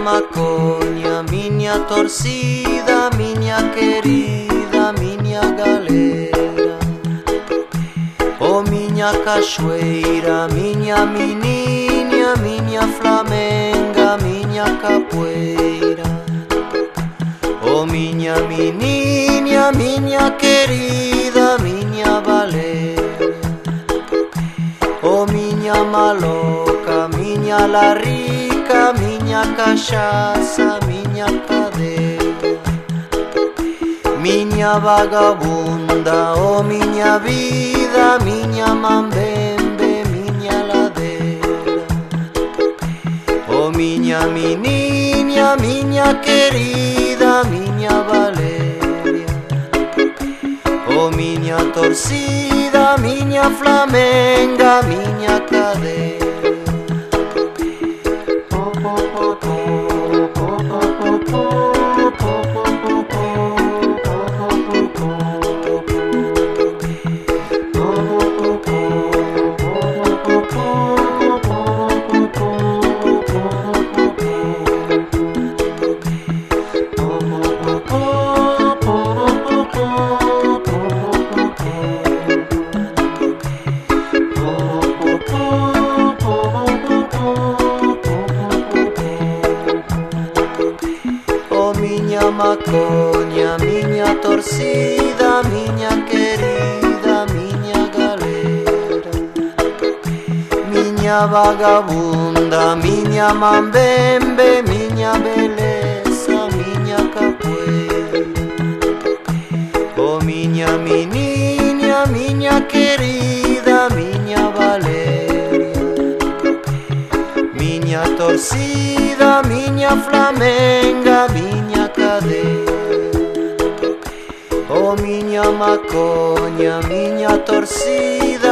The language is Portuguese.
maconha, minha torcida, minha querida, minha galera. Oh, minha cachoeira, minha menina, minha flamenga, minha capoeira. Oh, minha menina, minha querida, minha baleia. Oh, minha maloca, minha larica, minha cachaça, minha cadeia. Minha vagabunda, oh minha vida, minha mambembe, minha ladeira. Oh minha menina, minha querida, minha Valéria. Oh minha torcida, minha flamenga, minha cadeia. Minha maconha, minha torcida, minha querida, minha galera. Minha vagabunda, minha mambembe, minha beleza, minha capoeira. Oh minha menina, minha querida, minha Valéria. Minha torcida, minha flamenga, minha cadeia. Oh minha maconha, minha torcida,